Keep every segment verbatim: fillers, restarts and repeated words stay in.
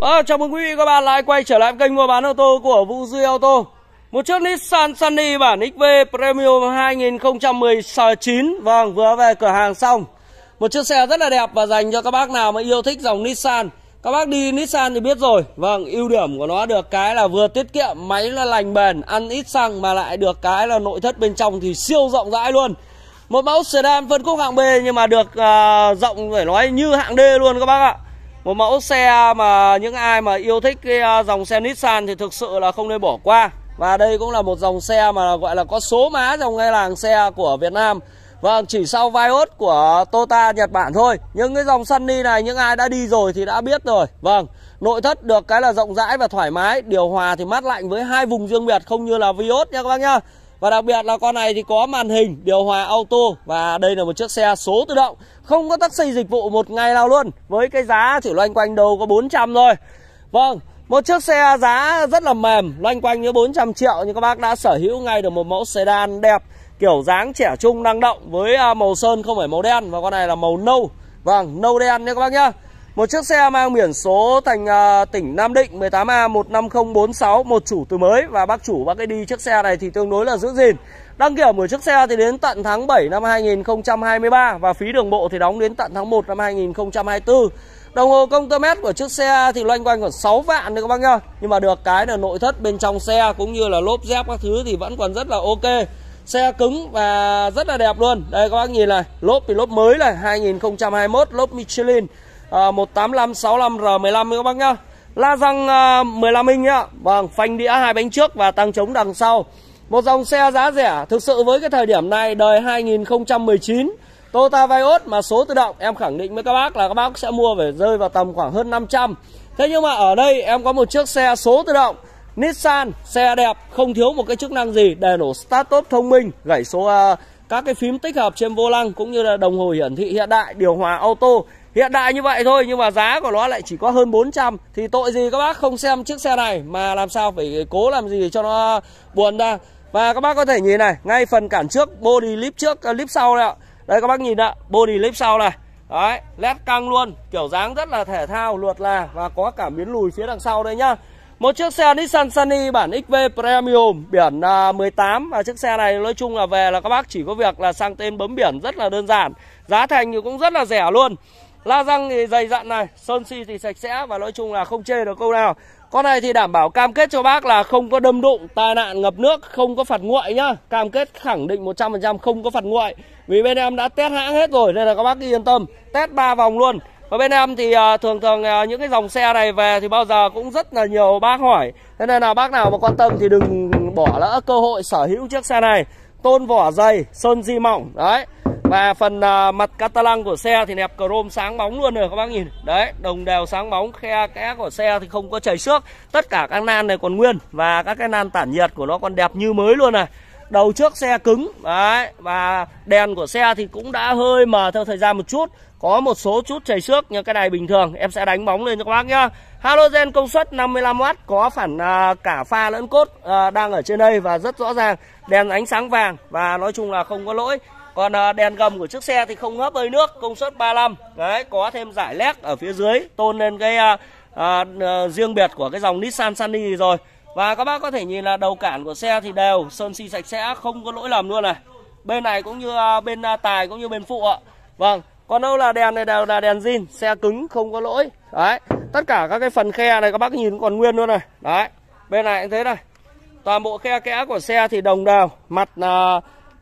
À, chào mừng quý vị các bạn lại quay trở lại kênh mua bán ô tô của Vũ Duy Auto. Một chiếc Nissan Sunny bản ích vê Premium hai nghìn không trăm mười chín. Vâng, vừa về cửa hàng xong. Một chiếc xe rất là đẹp và dành cho các bác nào mà yêu thích dòng Nissan. Các bác đi Nissan thì biết rồi. Vâng, ưu điểm của nó được cái là vừa tiết kiệm, máy là lành bền, ăn ít xăng, mà lại được cái là nội thất bên trong thì siêu rộng rãi luôn. Một mẫu sedan phân khúc hạng B nhưng mà được uh, rộng phải nói như hạng D luôn các bác ạ. Một mẫu xe mà những ai mà yêu thích cái dòng xe Nissan thì thực sự là không nên bỏ qua. Và đây cũng là một dòng xe mà gọi là có số má trong cái làng xe của Việt Nam. Vâng, chỉ sau Vios của Toyota Nhật Bản thôi. Nhưng cái dòng Sunny này những ai đã đi rồi thì đã biết rồi. Vâng, nội thất được cái là rộng rãi và thoải mái. Điều hòa thì mát lạnh với hai vùng riêng biệt, không như là Vios nha các bác nhá. Và đặc biệt là con này thì có màn hình điều hòa auto. Và đây là một chiếc xe số tự động, không có taxi dịch vụ một ngày nào luôn. Với cái giá chỉ loanh quanh đâu có bốn trăm thôi. Vâng, một chiếc xe giá rất là mềm, loanh quanh như bốn trăm triệu. Nhưng các bác đã sở hữu ngay được một mẫu sedan đẹp, kiểu dáng trẻ trung năng động. Với màu sơn không phải màu đen, và con này là màu nâu. Vâng, nâu đen nha các bác nhá. Một chiếc xe mang biển số thành uh, tỉnh Nam Định mười tám A một năm không bốn sáu, một chủ từ mới. Và bác chủ bác ấy đi chiếc xe này thì tương đối là giữ gìn. Đăng kiểm của chiếc xe thì đến tận tháng bảy năm hai nghìn không trăm hai mươi ba. Và phí đường bộ thì đóng đến tận tháng một năm hai nghìn không trăm hai mươi tư. Đồng hồ công tơ mét của chiếc xe thì loanh quanh khoảng sáu vạn đấy các bác nhá. Nhưng mà được cái là nội thất bên trong xe cũng như là lốp dép các thứ thì vẫn còn rất là ok. Xe cứng và rất là đẹp luôn. Đây các bác nhìn này, lốp thì lốp mới này, hai nghìn không trăm hai mươi mốt, lốp Michelin à, một tám lăm sáu lăm R mười lăm các bác nhá. La răng à, mười lăm inch nhá. Vâng, phanh đĩa hai bánh trước và tăng chống đằng sau. Một dòng xe giá rẻ thực sự với cái thời điểm này, đời hai nghìn không trăm mười chín, Toyota Vios mà số tự động, em khẳng định với các bác là các bác sẽ mua phải rơi vào tầm khoảng hơn năm trăm. Thế nhưng mà ở đây em có một chiếc xe số tự động Nissan, xe đẹp, không thiếu một cái chức năng gì, đèn nổ start stop thông minh, gảy số uh, các cái phím tích hợp trên vô lăng cũng như là đồng hồ hiển thị hiện đại, điều hòa auto hiện đại như vậy thôi. Nhưng mà giá của nó lại chỉ có hơn bốn trăm. Thì tội gì các bác không xem chiếc xe này mà làm sao phải cố làm gì cho nó buồn ra. Và các bác có thể nhìn này, ngay phần cản trước, body lip trước, uh, lip sau này ạ. Đây các bác nhìn ạ, body lip sau này. Đấy, led căng luôn, kiểu dáng rất là thể thao, lượt là và có cảm biến lùi phía đằng sau đây nhá. Một chiếc xe Nissan Sunny bản ích vê Premium biển uh, mười tám. Và chiếc xe này nói chung là về là các bác chỉ có việc là sang tên bấm biển rất là đơn giản. Giá thành thì cũng rất là rẻ luôn. La răng thì dày dặn này, sơn xi thì sạch sẽ và nói chung là không chê được câu nào. Con này thì đảm bảo cam kết cho bác là không có đâm đụng, tai nạn, ngập nước, không có phạt nguội nhá. Cam kết khẳng định một trăm phần trăm không có phạt nguội. Vì bên em đã test hãng hết rồi nên là các bác yên tâm, test ba vòng luôn. Và bên em thì uh, thường thường uh, những cái dòng xe này về thì bao giờ cũng rất là nhiều bác hỏi. Thế nên là bác nào mà quan tâm thì đừng bỏ lỡ cơ hội sở hữu chiếc xe này. Tôn vỏ dày, sơn di mỏng, đấy. Và phần uh, mặt Catalan của xe thì nẹp chrome sáng bóng luôn rồi các bác nhìn. Đấy, đồng đều sáng bóng, khe kẽ của xe thì không có chảy xước. Tất cả các nan này còn nguyên và các cái nan tản nhiệt của nó còn đẹp như mới luôn này. Đầu trước xe cứng, đấy. Và đèn của xe thì cũng đã hơi mờ theo thời gian một chút. Có một số chút chảy xước nhưng cái này bình thường. Em sẽ đánh bóng lên cho các bác nhá. Halogen công suất năm mươi lăm oát, có phản uh, cả pha lẫn cốt uh, đang ở trên đây và rất rõ ràng. Đèn ánh sáng vàng và nói chung là không có lỗi. Còn uh, đèn gầm của chiếc xe thì không hấp hơi nước, công suất ba mươi lăm. Đấy, có thêm giải led ở phía dưới tôn lên cái uh, uh, uh, riêng biệt của cái dòng Nissan Sunny rồi. Và các bác có thể nhìn là đầu cản của xe thì đều, sơn xi sạch sẽ, không có lỗi lầm luôn này. Bên này cũng như uh, bên uh, tài cũng như bên phụ ạ. Vâng, còn đâu là đèn này đều là đèn zin, xe cứng không có lỗi. Đấy, tất cả các cái phần khe này các bác nhìn còn nguyên luôn này. Đấy, bên này cũng thế này. Toàn bộ khe kẽ của xe thì đồng đều, mặt uh,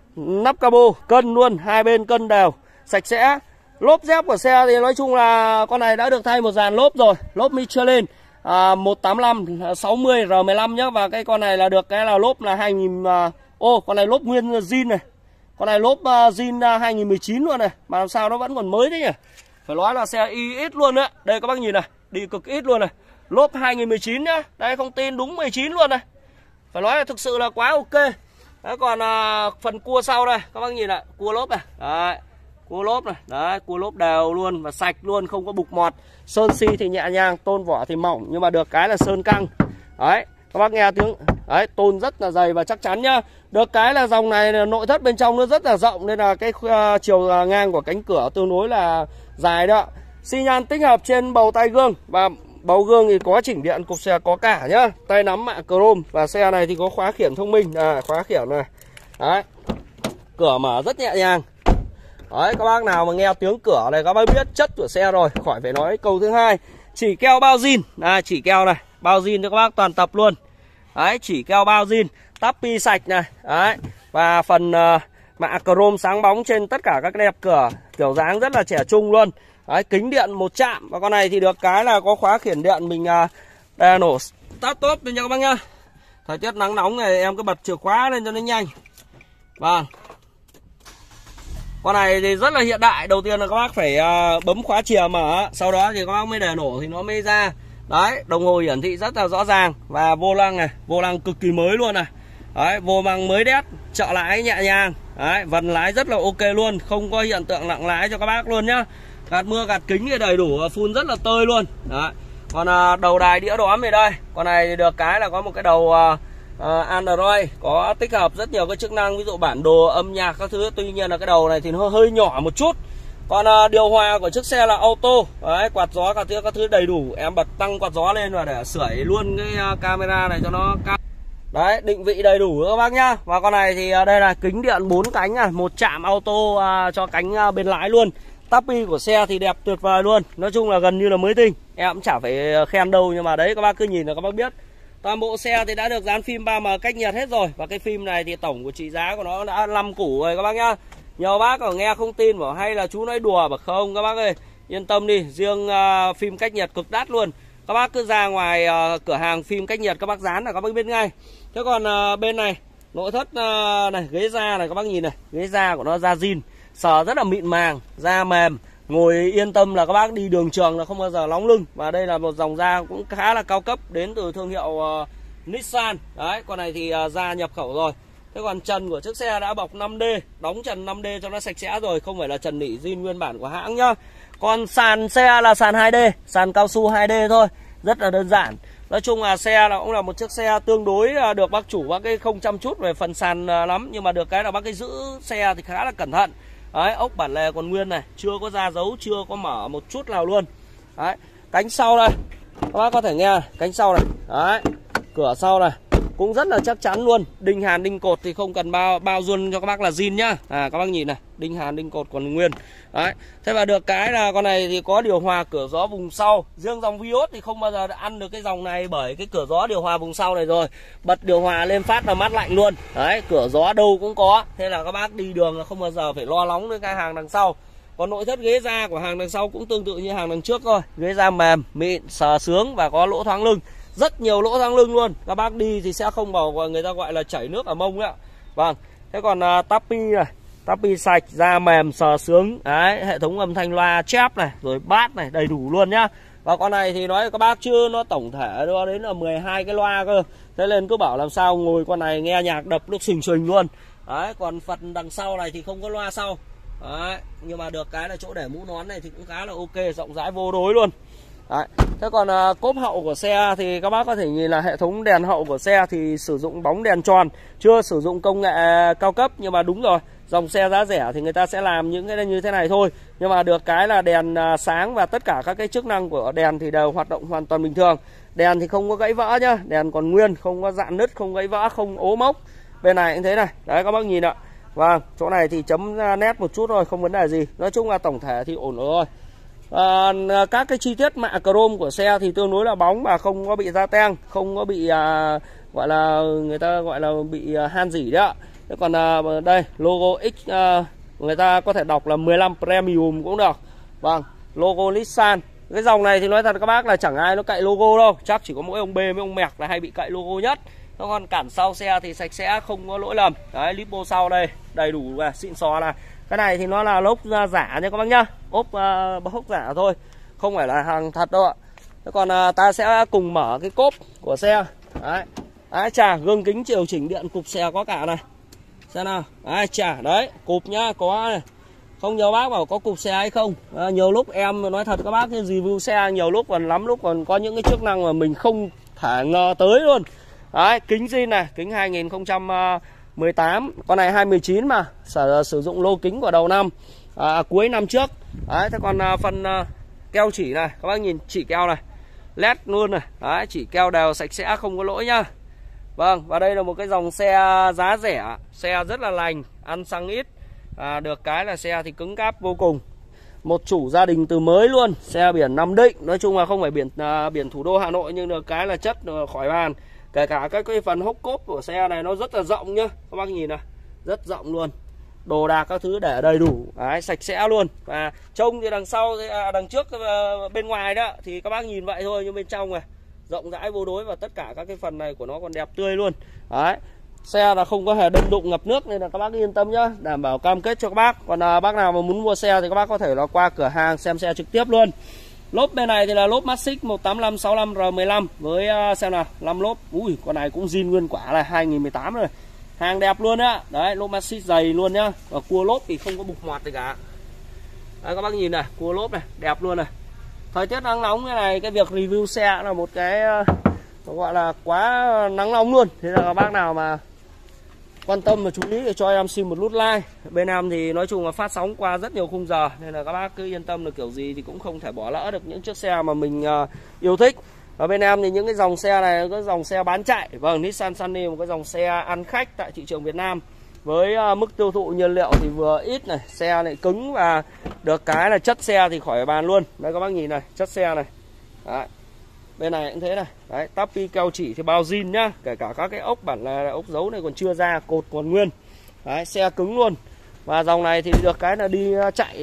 nắp cabo cân luôn, hai bên cân đều, sạch sẽ. Lốp dép của xe thì nói chung là con này đã được thay một dàn lốp rồi, lốp Michelin à, một tám lăm sáu mươi R mười lăm nhá. Và cái con này là được cái là lốp là hai nghìn. Ô, uh, con này lốp nguyên zin này. Con này lốp uh, zin uh, hai nghìn mười chín luôn này. Mà làm sao nó vẫn còn mới thế nhỉ? Phải nói là xe y ít luôn đấy. Đây các bác nhìn này, đi cực ít luôn này. Lốp hai nghìn mười chín nhá. Đây không tin, đúng mười chín luôn này. Phải nói là thực sự là quá ok. Đấy, còn uh, phần cua sau đây các bác nhìn lại, cua lốp này. Đấy, cua lốp này, đấy, cua lốp đều luôn và sạch luôn, không có bục mọt. Sơn xi thì nhẹ nhàng, tôn vỏ thì mỏng nhưng mà được cái là sơn căng. Đấy, các bác nghe tiếng, đấy, tôn rất là dày và chắc chắn nhá. Được cái là dòng này nội thất bên trong nó rất là rộng nên là cái uh, chiều ngang của cánh cửa tương đối là dài đó. Xi nhan tích hợp trên bầu tay gương và Bầu gương thì có chỉnh điện, cục xe có cả nhá. Tay nắm mạ chrome. Và xe này thì có khóa khiển thông minh. À, khóa khiển này. Đấy. Cửa mở rất nhẹ nhàng. Đấy, các bác nào mà nghe tiếng cửa này các bác biết chất của xe rồi, khỏi phải nói. Câu thứ hai, chỉ keo bao zin. À, chỉ keo này, bao zin cho các bác toàn tập luôn. Đấy, chỉ keo bao zin, tapi sạch này. Đấy. Và phần uh, mạ chrome sáng bóng trên tất cả các đẹp cửa, kiểu dáng rất là trẻ trung luôn. Đấy, kính điện một chạm. Và con này thì được cái là có khóa khiển điện, mình uh, đây nổ start top lên cho các bác nhá. Thời tiết nắng nóng này em cứ bật chìa khóa lên cho nó nhanh. Vâng. Con này thì rất là hiện đại. Đầu tiên là các bác phải uh, bấm khóa chìa mở, sau đó thì các bác mới để nổ thì nó mới ra. Đấy, đồng hồ hiển thị rất là rõ ràng. Và vô lăng này, vô lăng cực kỳ mới luôn này. Đấy, vô lăng mới đét, trợ lái nhẹ nhàng. Đấy, vần lái rất là ok luôn, không có hiện tượng lặng lái cho các bác luôn nhá. Gạt mưa gạt kính thì đầy đủ, phun rất là tơi luôn. Đấy. Còn uh, đầu đài đĩa đóm về đây. Con này thì được cái là có một cái đầu uh, uh, Android, có tích hợp rất nhiều cái chức năng, ví dụ bản đồ, âm nhạc các thứ. Tuy nhiên là cái đầu này thì nó hơi nhỏ một chút. Còn uh, điều hòa của chiếc xe là auto. Đấy, quạt gió các thứ các thứ đầy đủ. Em bật tăng quạt gió lên và để sưởi luôn cái uh, camera này cho nó cao. Đấy, định vị đầy đủ các bác nhá. Và con này thì uh, đây là kính điện bốn cánh à, một chạm auto uh, cho cánh uh, bên lái luôn. Tapi của xe thì đẹp tuyệt vời luôn. Nói chung là gần như là mới tinh. Em cũng chả phải khen đâu, nhưng mà đấy các bác cứ nhìn là các bác biết. Toàn bộ xe thì đã được dán phim ba M cách nhiệt hết rồi. Và cái phim này thì tổng của trị giá của nó đã năm củ rồi các bác nhá. Nhiều bác ở nghe không tin bảo hay là chú nói đùa, bảo không các bác ơi, yên tâm đi, riêng uh, phim cách nhiệt cực đắt luôn. Các bác cứ ra ngoài uh, cửa hàng phim cách nhiệt các bác dán là các bác biết ngay. Thế còn uh, bên này, nội thất uh, này, ghế da này các bác nhìn này, ghế da của nó da zin, sờ rất là mịn màng, da mềm, ngồi yên tâm là các bác đi đường trường là không bao giờ nóng lưng. Và đây là một dòng da cũng khá là cao cấp, đến từ thương hiệu uh, Nissan. Đấy, con này thì uh, da nhập khẩu rồi. Thế còn trần của chiếc xe đã bọc năm D, đóng trần năm D cho nó sạch sẽ rồi, không phải là trần nỉ zin nguyên bản của hãng nhá. Còn sàn xe là sàn hai D, sàn cao su hai D thôi, rất là đơn giản. Nói chung là xe là cũng là một chiếc xe tương đối được bác chủ bác cái không chăm chút về phần sàn lắm, nhưng mà được cái là bác cái giữ xe thì khá là cẩn thận. Đấy, ốc bản lề còn nguyên này, chưa có ra dấu, chưa có mở một chút nào luôn. Đấy, cánh sau đây, các bác có thể nghe cánh sau này. Đấy, cửa sau này cũng rất là chắc chắn luôn. Đinh hàn đinh cột thì không cần bao bao ruôn cho các bác là zin nhá. À, các bác nhìn này, đinh hàn đinh cột còn nguyên. Đấy, thế và được cái là con này thì có điều hòa cửa gió vùng sau. Riêng dòng Vios thì không bao giờ ăn được cái dòng này, bởi cái cửa gió điều hòa vùng sau này rồi. Bật điều hòa lên phát là mát lạnh luôn. Đấy, cửa gió đâu cũng có. Thế là các bác đi đường là không bao giờ phải lo lắng với cái hàng đằng sau. Còn nội thất ghế da của hàng đằng sau cũng tương tự như hàng đằng trước thôi. Ghế da mềm, mịn, sờ sướng và có lỗ thoáng lưng. Rất nhiều lỗ thoáng lưng luôn. Các bác đi thì sẽ không bảo người ta gọi là chảy nước ở mông đấy ạ. Vâng. Thế còn uh, tapi này, tapi sạch, da mềm, sờ sướng. Đấy, hệ thống âm thanh loa chép này, rồi bát này, đầy đủ luôn nhá. Và con này thì nói các bác chưa, nó tổng thể nó đến là mười hai cái loa cơ. Thế nên cứ bảo làm sao ngồi con này nghe nhạc đập lúc xình xình luôn. Đấy, còn phần đằng sau này thì không có loa sau. Đấy, nhưng mà được cái là chỗ để mũ nón này thì cũng khá là ok, rộng rãi vô đối luôn. Đấy. Thế còn uh, cốp hậu của xe thì các bác có thể nhìn là hệ thống đèn hậu của xe thì sử dụng bóng đèn tròn, chưa sử dụng công nghệ cao cấp. Nhưng mà đúng rồi, dòng xe giá rẻ thì người ta sẽ làm những cái như thế này thôi. Nhưng mà được cái là đèn uh, sáng và tất cả các cái chức năng của đèn thì đều hoạt động hoàn toàn bình thường. Đèn thì không có gãy vỡ nhá, đèn còn nguyên, không có dạn nứt, không gãy vỡ, không ố mốc. Bên này cũng thế này, đấy các bác nhìn ạ. Vâng, chỗ này thì chấm nét một chút thôi, không vấn đề gì. Nói chung là tổng thể thì ổn rồi. À, các cái chi tiết mạ chrome của xe thì tương đối là bóng và không có bị da teng, không có bị à, gọi là người ta gọi là bị à, han rỉ đấy ạ. Thế còn à, đây logo X à, người ta có thể đọc là mười lăm Premium cũng được. Vâng, logo Nissan. Cái dòng này thì nói thật các bác là chẳng ai nó cậy logo đâu, chắc chỉ có mỗi ông B với ông Mẹc là hay bị cậy logo nhất. Nó còn cản sau xe thì sạch sẽ, không có lỗi lầm. Đấy, lipo sau đây đầy đủ và xịn xò là. Cái này thì nó là lốp giả nha các bác nhá, ốp uh, hốc giả thôi, không phải là hàng thật đâu ạ. Thế còn uh, ta sẽ cùng mở cái cốp của xe. Đấy, đấy chà, gương kính điều chỉnh điện cục xe có cả này. Xem nào, đấy chà, đấy cục nhá, có này. Không nhiều bác bảo có cục xe hay không. À, nhiều lúc em nói thật các bác, cái review xe nhiều lúc còn lắm lúc còn có những cái chức năng mà mình không thể ngờ tới luôn. Đấy, kính zin này, kính hai nghìn không trăm mười tám, con này hai mười chín mà sử, sử dụng lô kính của đầu năm, à, cuối năm trước. Đấy, thế còn à, phần à, keo chỉ này, các bác nhìn chỉ keo này, led luôn này. Đấy, chỉ keo đều sạch sẽ không có lỗi nhá. Vâng, và đây là một cái dòng xe giá rẻ, xe rất là lành, ăn xăng ít, à, được cái là xe thì cứng cáp vô cùng. Một chủ gia đình từ mới luôn, xe biển Nam Định, nói chung là không phải biển à, biển thủ đô Hà Nội, nhưng được cái là chất khỏi bàn. Kể cả các cái phần hốc cốp của xe này nó rất là rộng nhá, các bác nhìn này, rất rộng luôn. Đồ đạc các thứ để đầy đủ, đấy, sạch sẽ luôn. Và trông thì đằng sau, à, đằng trước bên ngoài đó thì các bác nhìn vậy thôi, nhưng bên trong này rộng rãi vô đối, và tất cả các cái phần này của nó còn đẹp tươi luôn. Đấy, xe là không có hề đâm đụng ngập nước, nên là các bác yên tâm nhá, đảm bảo cam kết cho các bác. Còn à, bác nào mà muốn mua xe thì các bác có thể là qua cửa hàng xem xe trực tiếp luôn. Lốp bên này thì là lốp Massic một tám năm sáu lăm R mười lăm với uh, xem nào, năm lốp. Ui, con này cũng zin nguyên quả là hai nghìn mười tám rồi. Hàng đẹp luôn á. Đấy, lốp Massic dày luôn nhá. Và cua lốp thì không có bục ngoặt gì cả. Đấy, các bác nhìn này, cua lốp này, đẹp luôn này. Thời tiết nắng nóng cái này, cái việc review xe là một cái uh, gọi là quá nắng nóng luôn. Thế là các bác nào mà quan tâm và chú ý thì cho em xin một nút like. Bên em thì nói chung là phát sóng qua rất nhiều khung giờ, nên là các bác cứ yên tâm là kiểu gì thì cũng không thể bỏ lỡ được những chiếc xe mà mình uh, yêu thích. Và bên em thì những cái dòng xe này có dòng xe bán chạy. Vâng, Nissan Sunny một cái dòng xe ăn khách tại thị trường Việt Nam, với uh, mức tiêu thụ nhiên liệu thì vừa ít này, xe lại cứng, và được cái là chất xe thì khỏi bàn luôn. Đây các bác nhìn này, chất xe này. Đấy. Bên này cũng thế này. Đấy, tapi keo chỉ thì bao zin nhá. Kể cả các cái ốc bản là ốc dấu này còn chưa ra, cột còn nguyên. Đấy, xe cứng luôn. Và dòng này thì được cái là đi chạy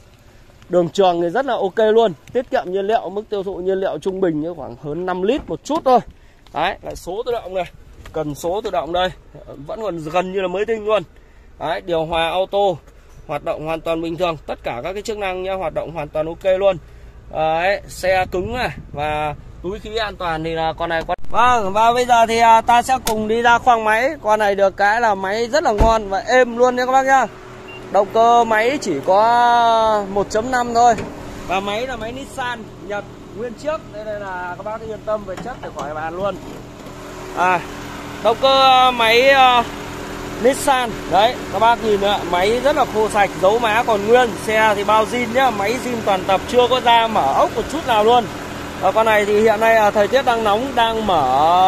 đường trường thì rất là ok luôn. Tiết kiệm nhiên liệu, mức tiêu thụ nhiên liệu trung bình khoảng hơn năm lít một chút thôi. Đấy, lại số tự động này. Cần số tự động đây, vẫn còn gần như là mới tinh luôn. Đấy, điều hòa auto hoạt động hoàn toàn bình thường. Tất cả các cái chức năng nhá, hoạt động hoàn toàn ok luôn. Đấy, xe cứng này, và túi khí an toàn thì là con này con. Vâng, và bây giờ thì à, ta sẽ cùng đi ra khoang máy. Con này được cái là máy rất là ngon và êm luôn nha các bác nhá. Động cơ máy chỉ có một chấm năm thôi. Và máy là máy Nissan Nhật nguyên chiếc, nên là các bác yên tâm về chất để khỏi bàn luôn. À, động cơ máy uh, Nissan. Đấy, các bác nhìn nữa, máy rất là khô sạch, dấu má còn nguyên. Xe thì bao zin nhá, máy zin toàn tập, chưa có ra mở ốc một chút nào luôn. Và con này thì hiện nay là thời tiết đang nóng, đang mở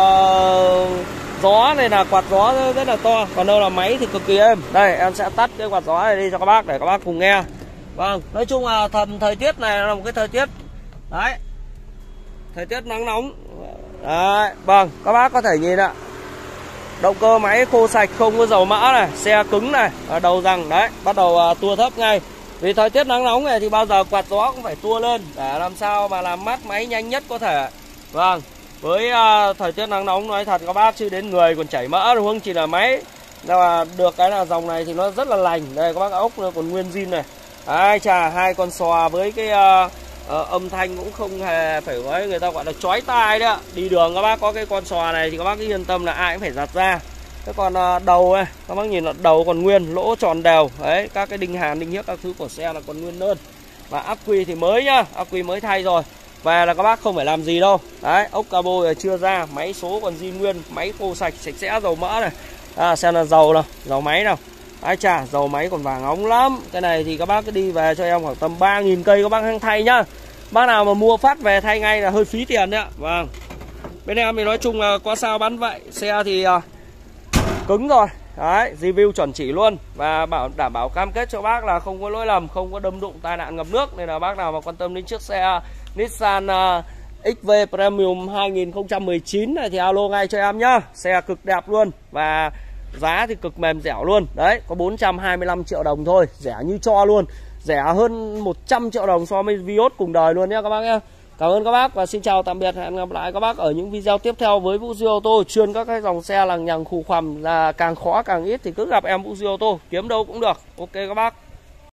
gió, này là quạt gió rất là to. Còn đâu là máy thì cực kỳ êm. Đây, em sẽ tắt cái quạt gió này đi cho các bác để các bác cùng nghe. Vâng, nói chung là thần thời tiết này là một cái thời tiết, đấy, thời tiết nắng nóng. Đấy, vâng, các bác có thể nhìn ạ. Động cơ máy khô sạch, không có dầu mỡ này, xe cứng này, ở đầu rằng đấy, bắt đầu uh, tua thấp ngay. Vì thời tiết nắng nóng này thì bao giờ quạt gió cũng phải tua lên để làm sao mà làm mát máy nhanh nhất có thể. Vâng, với uh, thời tiết nắng nóng nói thật các bác, chứ đến người còn chảy mỡ đúng không, chỉ là máy. Nhưng mà được cái là dòng này thì nó rất là lành. Đây các bác, ốc nó còn nguyên zin này. Ai chà, hai con xò với cái uh, uh, âm thanh cũng không hề phải nói, người ta gọi là chói tai đấy ạ. Đi đường các bác có cái con xò này thì các bác cứ yên tâm là ai cũng phải giặt ra. Cái còn uh, đầu này, các bác nhìn là đầu còn nguyên, lỗ tròn đều. Đấy, các cái đinh hàn, đinh hiếc các thứ của xe là còn nguyên đơn. Và ắc quy thì mới nhá, ắc quy mới thay rồi. Về là các bác không phải làm gì đâu. Đấy, ốc cabo là chưa ra, máy số còn zin nguyên, máy khô sạch, sạch sẽ, dầu mỡ này. À, xem là dầu nào, dầu máy nào. Ai chà, dầu máy còn vàng óng lắm. Cái này thì các bác cứ đi về cho em khoảng tầm ba nghìn cây các bác hăng thay nhá. Bác nào mà mua phát về thay ngay là hơi phí tiền đấy ạ. Vâng. Bên em thì nói chung là qua sao bán vậy. Xe thì uh, cứng rồi. Đấy, review chuẩn chỉ luôn. Và bảo đảm bảo cam kết cho bác là không có lỗi lầm, không có đâm đụng, tai nạn ngập nước. Nên là bác nào mà quan tâm đến chiếc xe Nissan uh, ích vê Premium hai nghìn không trăm mười chín này thì alo ngay cho em nhá. Xe cực đẹp luôn. Và giá thì cực mềm dẻo luôn. Đấy, có bốn trăm hai mươi lăm triệu đồng thôi, rẻ như cho luôn. Rẻ hơn một trăm triệu đồng so với Vios cùng đời luôn nhé các bác nhé. Cảm ơn các bác và xin chào tạm biệt. Hẹn gặp lại các bác ở những video tiếp theo với Vũ Duy Ô Tô. Chuyên các cái dòng xe lằng nhằng khù khoằm, là càng khó càng ít thì cứ gặp em Vũ Duy Ô Tô, kiếm đâu cũng được. Ok các bác.